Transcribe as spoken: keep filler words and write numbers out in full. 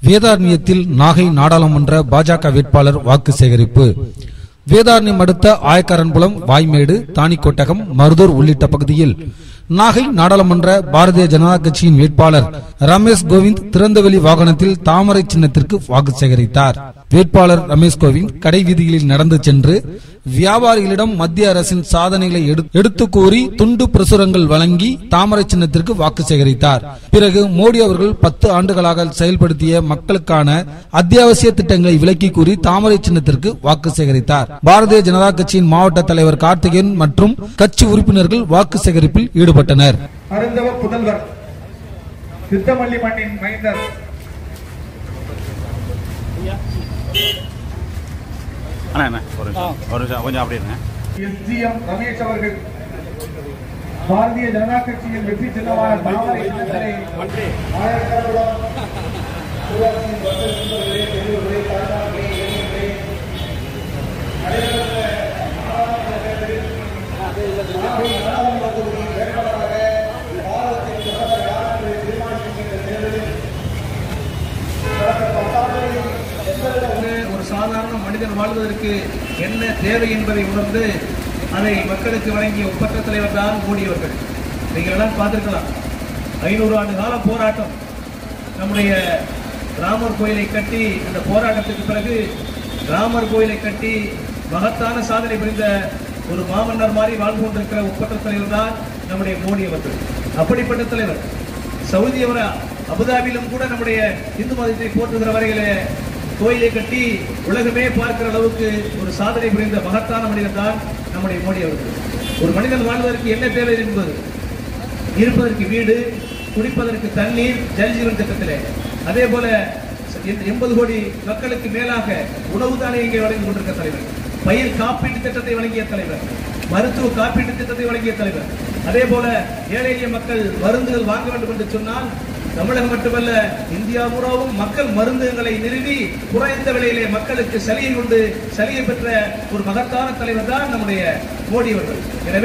வேதாரண்யத்தில் நாகை நாடாளுமன்ற பாஜக வேட்பாளர் வாக்கு சேகரிப்பு. வேதாரண்யம் அடுத்த ஆயக்காரன்புலம், வாய்மேடு, தாணிக்கோட்டகம், மருதூர் உள்ளிட்ட பகுதியில் நாகை நாடாளுமன்ற பாரதிய ஜனதா கட்சியின் வேட்பாளர் ரமேஷ் கோவிந்த் திறந்தவெளி வாகனத்தில் தாமரை சின்னத்திற்கு வாக்கு சேகரித்தார். வேட்பாளர் ரமேஷ் கோவிந்த் கடை வீதிகளில் நடந்து சென்று வியாபாரிகளிடம் மத்திய அரசின் சாதனைகளை எடுத்து கூறி துண்டு பிரசுரங்கள் வழங்கி தாமரை சின்னத்திற்கு வாக்கு சேகரித்தார். பிறகு மோடி அவர்கள் பத்து ஆண்டுகளாக செயல்படுத்திய மக்களுக்கான அத்தியாவசிய திட்டங்களை விளக்கி கூறி தாமரை சின்னத்திற்கு வாக்கு சேகரித்தார். பாரதிய ஜனதா கட்சியின் மாவட்ட தலைவர் கார்த்திகேயன் மற்றும் கட்சி உறுப்பினர்கள் வாக்கு சேகரிப்பில் ஈடுபட்டனர். புதல்வர் சித்தமல்லி மண்ணின் மைந்தர் ரமேஷ் அவர்கள் பாரதிய ஜனதா கட்சியில் வெற்றி சின்னமான தாமரை சின்னத்திலே ஒரு சாதாரண மனிதன் வாழ்வதற்கு என்ன தேவை என்பதை உணர்ந்து அதை மக்களுக்கு வழங்கிய ஒப்பற்ற தலைவர் தான் மோடி அவர்கள். நீங்கள் எல்லாம் பார்த்திருக்கலாம், ஐநூறு ஆண்டு கால போராட்டம், நம்முடைய ராமர் கோயிலை கட்டி அந்த போராட்டத்துக்கு பிறகு ராமர் கோயிலை கட்டி மகத்தான சாதனை புரிந்த ஒரு மாமன்னர் மாதிரி வாழ்ந்து கொண்டிருக்கிற ஒப்பற்ற தலைவர் தான் நம்முடைய மோடி அவர்கள். அப்படிப்பட்ட தலைவர் சவுதி அவர அபுதாபியிலும் கூட நம்முடைய இந்து மதத்தை போற்றுகிற வரையிலே கோயிலை கட்டி உலகமே பார்க்கிற அளவுக்கு ஒரு சாதனை புரிந்த மகத்தான மனிதன் தான் நம்முடைய மோடி அவர்கள். ஒரு மனிதன் வாழ்வதற்கு என்ன தேவை என்பது இருப்பதற்கு வீடு, குடிப்பதற்கு தண்ணீர், ஜல் ஜீவன் திட்டத்திலே, அதே போல எண்பது கோடி மக்களுக்கு மேலாக உணவு தானியங்களை வழங்கி கொண்டிருக்கிற தலைவர், பயிர் காப்பீட்டு திட்டத்தை வழங்கிய தலைவர், மருத்துவ காப்பீட்டு திட்டத்தை வழங்கிய தலைவர், அதே போல ஏழை எளிய மக்கள் மருந்துகள் வாங்க வேண்டும் என்று சொன்னால் தமிழகம் மட்டுமல்ல இந்தியா முழுவதும் மக்கள் மருந்துகளை நிறுவி குறைந்த விலையிலே மக்களுக்கு சலுகை கொண்டு சலுகை பெற்ற ஒரு மகத்தான தலைவர் தான் நம்முடைய மோடி அவர்கள்.